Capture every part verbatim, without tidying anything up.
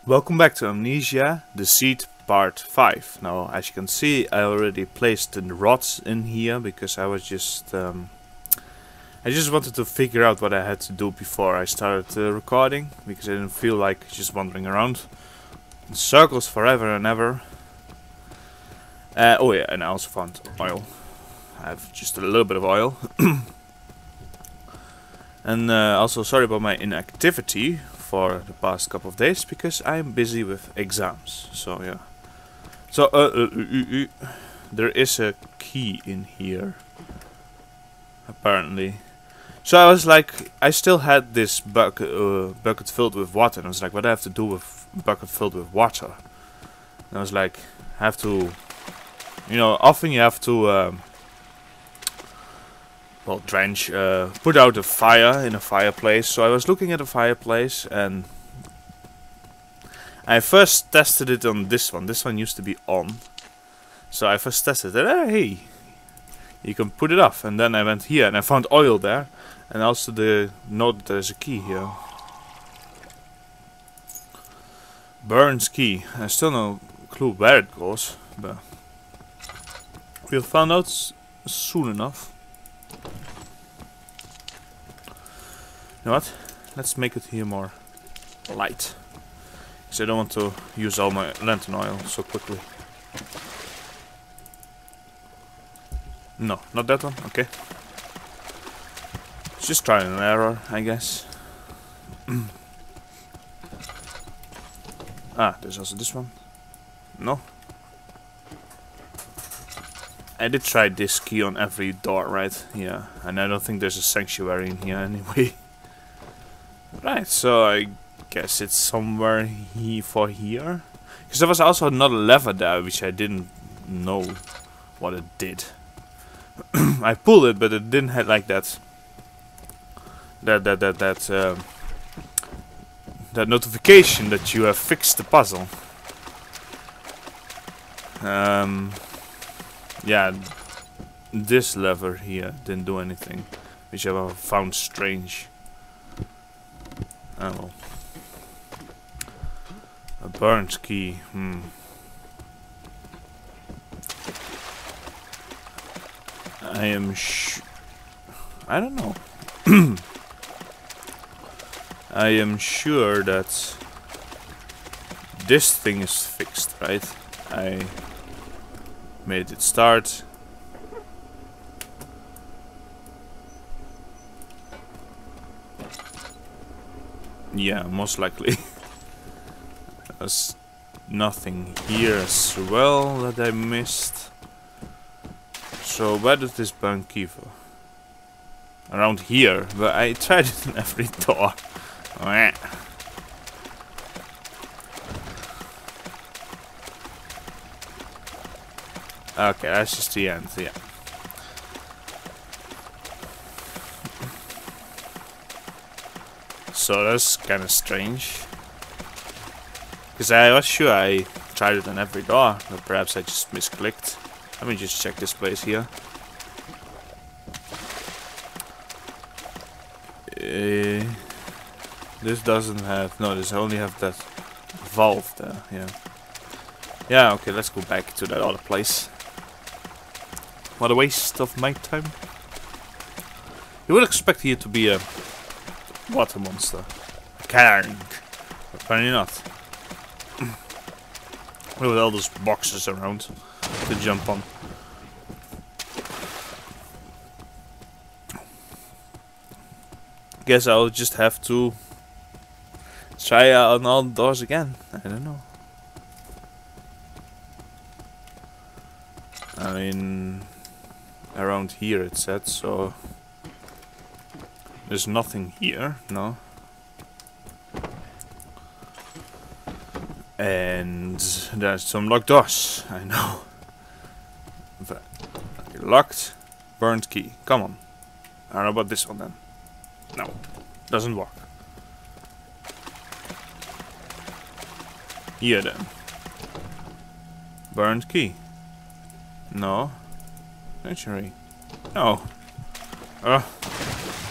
Welcome back to Amnesia Deceit Part five. Now, as you can see, I already placed the rods in here because I was just... Um, I just wanted to figure out what I had to do before I started uh, recording, because I didn't feel like just wandering around in circles forever and ever. Uh, oh yeah, and I also found oil. I have just a little bit of oil. And uh, also sorry about my inactivity for the past couple of days, because I'm busy with exams. So yeah. So uh, uh, uh, uh, uh, there is a key in here, apparently. So I was like, I still had this bucket, uh, bucket filled with water, and I was like, what do I have to do with a bucket filled with water? And I was like, I have to, you know, often you have to, um, well, drench, uh, put out a fire in a fireplace. So I was looking at a fireplace, and I first tested it on this one. This one used to be on. So I first tested it, uh, hey, you can put it off. And then I went here, and I found oil there. And also the note that there's a key here. Burns key. I still no clue where it goes, but we'll find out s soon enough. You know what? Let's make it here more light, because I don't want to use all my lantern oil so quickly. No, not that one. Okay. Just trying and error, I guess. Ah, there's also this one. No. I did try this key on every door, right? Yeah, and I don't think there's a sanctuary in here anyway. Right, so I guess it's somewhere he for here. Because there was also another lever there, which I didn't know what it did. I pulled it, but it didn't have like that. That that that that um, that notification that you have fixed the puzzle. Um, yeah, this lever here didn't do anything, which I found strange. Oh well. A burnt key. Hmm. I am sh. I don't know. I am sure that this thing is fixed, right? I made it start. Yeah, most likely. There's nothing here as well that I missed. So where does this burn key for? Around here, but I tried it in every door. Okay, that's just the end, yeah. So that's kind of strange. Because I was sure I tried it on every door, but perhaps I just misclicked. Let me just check this place here. Uh, this doesn't have... No, this only have that valve there, yeah. Yeah, okay, let's go back to that other place. What a waste of my time. You would expect here to be a water monster. A Karg. Apparently not. With all those boxes around to jump on. Guess I'll just have to try out on all the doors again. I don't know. I mean, around here it said, so there's nothing here, no. And there's some locked doors, I know. But locked, burnt key. Come on. I don't know about this one then. No, doesn't work. Here then. Burnt key. No. Sanctuary. No. Uh.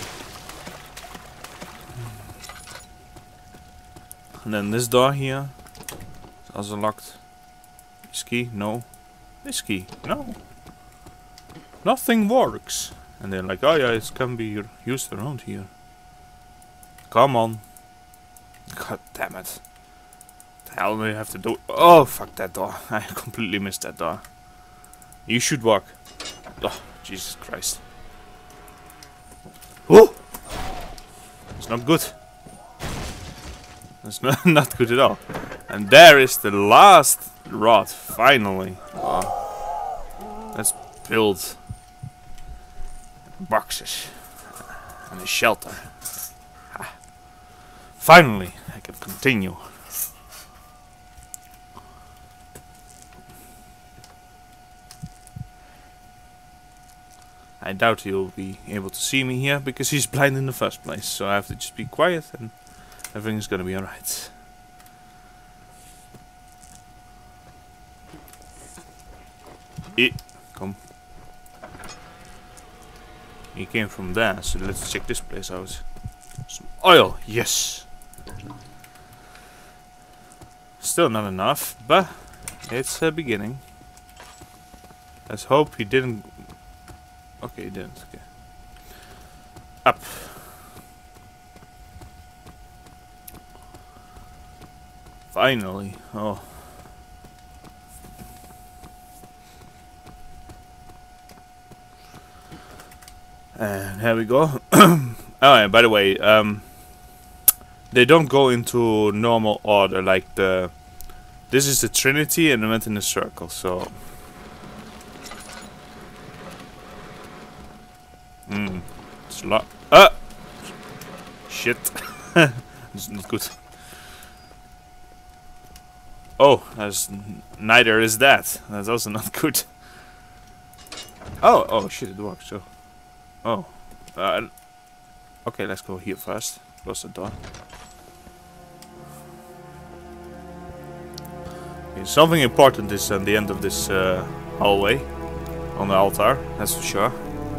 And then this door here. Also locked. This key? No. This key? No. Nothing works. And they're like, oh yeah, it can be used around here. Come on. God damn it. The hell do you have to do? Oh, fuck that door. I completely missed that door. You should walk. Oh, Jesus Christ. Oh! It's not good. It's not, not good at all. And there is the last rod, finally. Oh. Let's build boxes and a shelter. Ha. Finally, I can continue. I doubt he'll be able to see me here because he's blind in the first place. So I have to just be quiet and everything's gonna be alright. It come. He came from there, so let's check this place out. Some oil, yes. Still not enough, but it's a beginning. Let's hope he didn't. Okay, he didn't. Okay. Up. Finally. Oh. And here we go. Oh, and by the way, um, they don't go into normal order like the. This is the Trinity, and they went in a circle. So. Hmm. It's a lot. Ah. Shit. It's not good. Oh, that's neither is that. That's also not good. Oh, oh shit! It works. So. Oh, uh, okay, let's go here first. Close the door. Okay, something important is at the end of this uh, hallway. On the altar, that's for sure.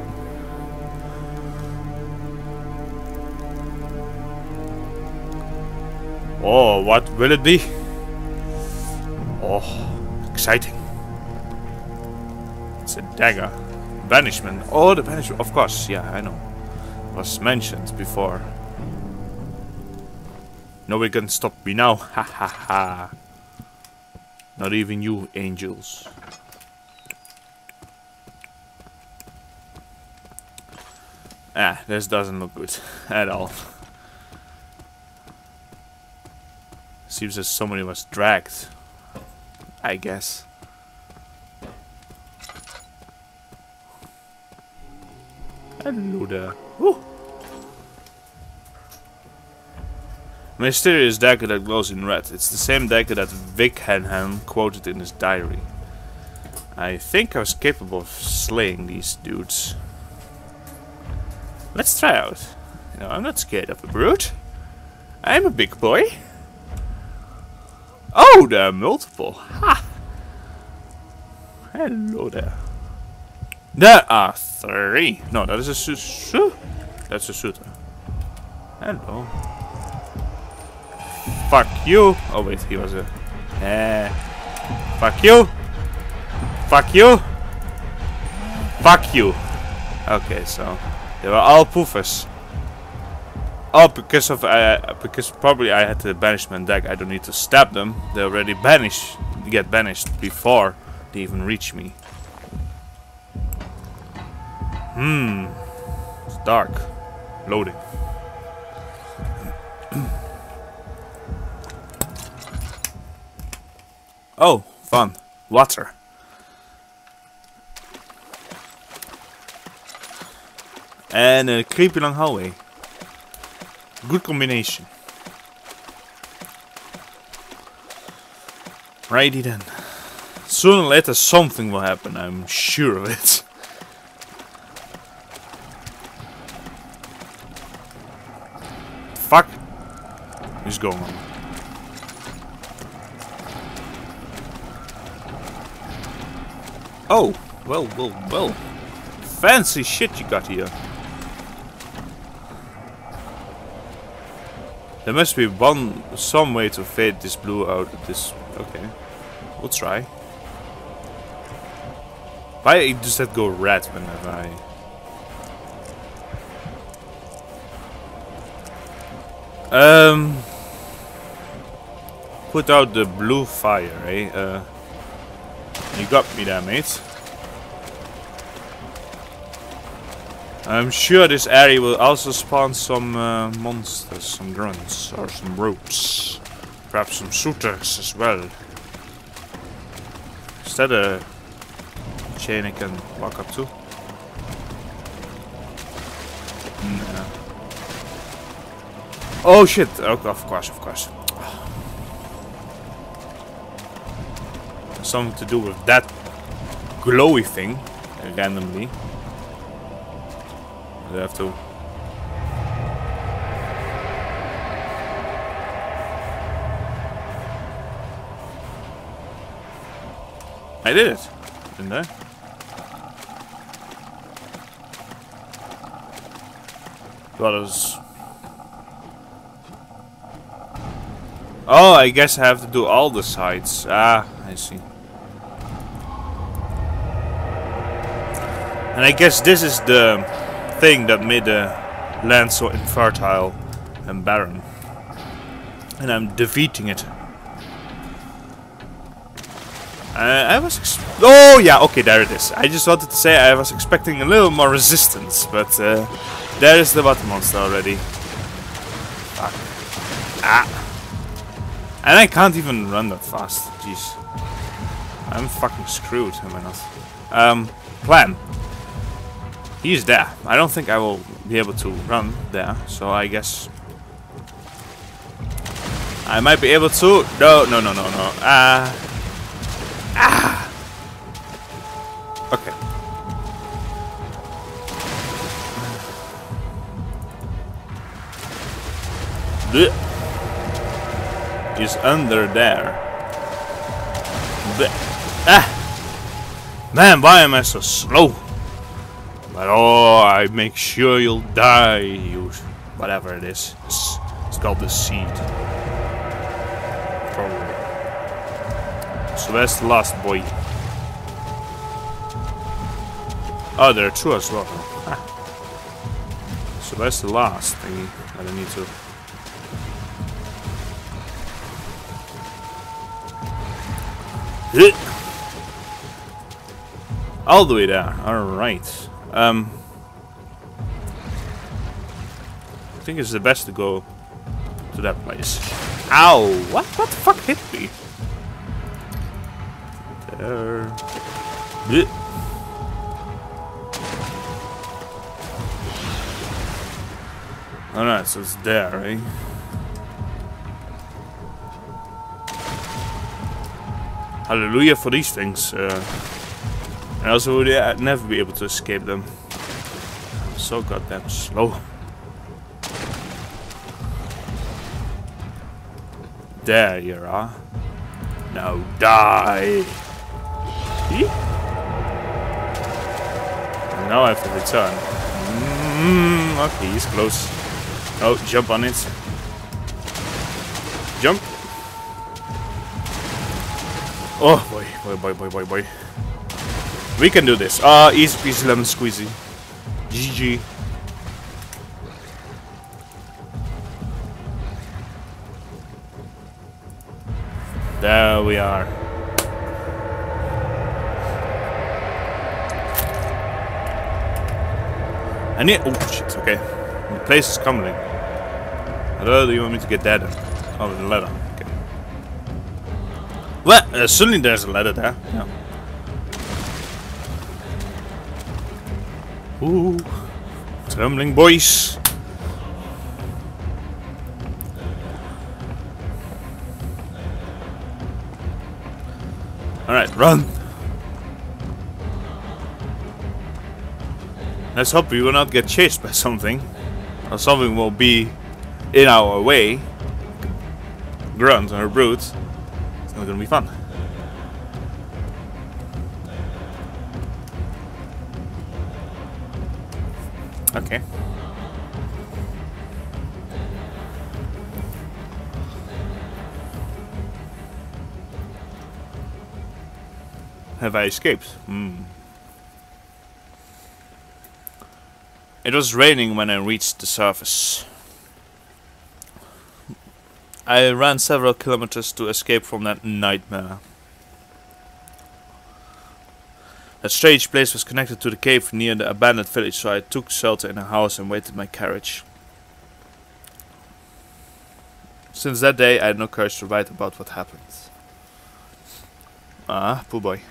Oh, what will it be? Oh, exciting. It's a dagger. Banishment. Oh, the banishment. Of course, yeah, I know. Was mentioned before. Nobody can stop me now. Ha ha ha. Not even you, angels. Ah, this doesn't look good at all. Seems as somebody was dragged. I guess. Hello there. Woo. Mysterious dagger that glows in red. It's the same dagger that Vic Henhan quoted in his diary. I think I was capable of slaying these dudes. Let's try out. You know, I'm not scared of a brute. I'm a big boy. Oh, there are multiple. Ha! Hello there. There are three. No, that is a su That's a suitor. Hello. Fuck you. Oh wait, he was a. Eh. Fuck you. Fuck you. Fuck you. Okay, so they were all poofers. Oh, because of uh, because probably I had the banishment deck. I don't need to stab them. They already banish, get banished before they even reach me. Hmm. It's dark. Loading. Oh, fun. Water. And a creepy long hallway. Good combination. Righty then. Sooner or later something will happen, I'm sure of it. Fuck. What's going on? Oh, well, well, well. Fancy shit you got here. There must be one, some way to fade this blue out. This, okay. We'll try. Why does that go red whenever I... Um... Put out the blue fire, eh? Uh, you got me there, mate. I'm sure this area will also spawn some uh, monsters, some grunts, or some ropes. Perhaps some shooters as well. Is that a chain I can walk up to? No. Oh shit! Oh, of course, of course. Something to do with that glowy thing, randomly. I have to. I did it, didn't I? What was? Oh, I guess I have to do all the sides. Ah, I see. And I guess this is the thing that made the land so infertile and barren. And I'm defeating it. Uh, I was ex oh yeah, okay, there it is. I just wanted to say I was expecting a little more resistance, but uh, there is the bottom monster already. Fuck. Ah. And I can't even run that fast. Jeez. I'm fucking screwed, am I not? Um, plan. He's there. I don't think I will be able to run there, so I guess I might be able to. No, no, no, no, no. Ah. Ah. Okay. Blech. He's under there. Blech. Ah. Man, why am I so slow? But oh, I make sure you'll die, you whatever it is. It's, it's called the seed. Probably. So where's the last boy? Oh, there are two as well. Ah. So where's the last thing that I need to? All the way there. All right. Um, I think it's the best to go to that place. Ow! What? What the fuck hit me? There. Blech. Alright, so it's there, eh? Hallelujah for these things. Uh, And also would uh, never be able to escape them. I'm so goddamn slow. There you are. Now die. See? And now I have to return. Mm, okay, he's close. Oh, jump on it. Jump. Oh boy, boy, boy, boy, boy, boy. We can do this. Ah, uh, easy peasy lemon squeezy. G G. There we are. I need. Oh shit. Okay. The place is crumbling. Hello. Do you want me to get that? Oh, with the ladder. Okay. Well, uh, suddenly there's a ladder there. Yeah. Ooh, trembling boys. Alright, run. Let's hope we will not get chased by something. Or something will be in our way. Grunt or brute. It's not gonna be fun. Okay. have I escaped? Hmm. It was raining when I reached the surface. I ran several kilometers to escape from that nightmare. That strange place was connected to the cave near the abandoned village, so I took shelter in a house and waited my carriage. Since that day, I had no courage to write about what happened. Ah, poor boy.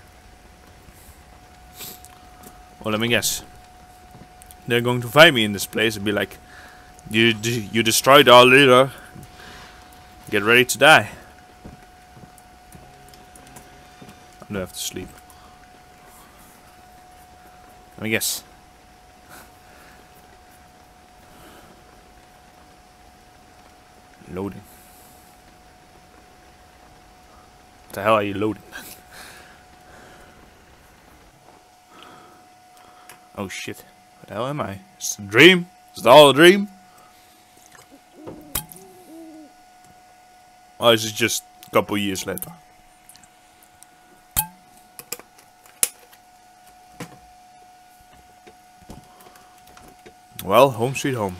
Well, let me guess. They're going to find me in this place and be like, You, you destroyed our leader. Get ready to die. I'm gonna have to sleep. Let me guess. Loading. What the hell are you loading? Oh shit. What the hell am I? Is it a dream? Is it all a dream? Or is it just a couple years later? Well, home sweet home.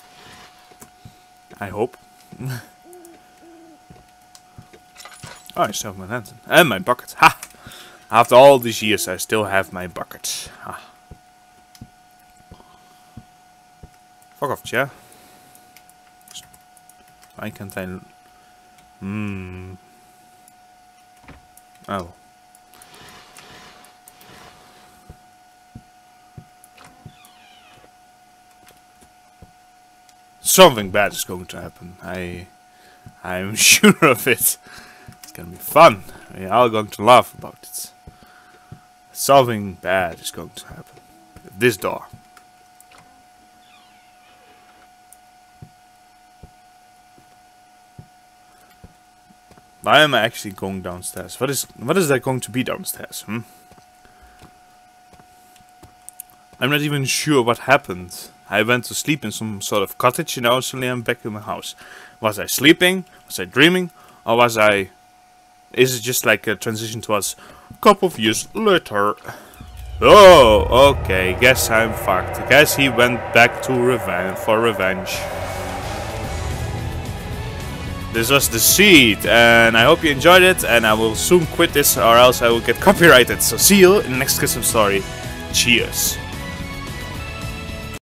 I hope. Oh, I still have my lantern. And my bucket. Ha! After all these years, I still have my bucket. Ha. Fuck off, chair. Why can't I... Hmm... Oh. Something bad is going to happen. I... I'm sure of it. It's gonna be fun. We're all going to laugh about it. Something bad is going to happen. This door. Why am I actually going downstairs? What is what is that going to be downstairs? Hmm? I'm not even sure what happened. I went to sleep in some sort of cottage and now suddenly I'm back in my house. Was I sleeping? Was I dreaming? Or was I... Is it just like a transition towards a couple of years later? Oh, okay. Guess I'm fucked. Guess he went back to revenge for revenge. This was The Seed, and I hope you enjoyed it, and I will soon quit this or else I will get copyrighted. So see you in the next Christmas story. Cheers.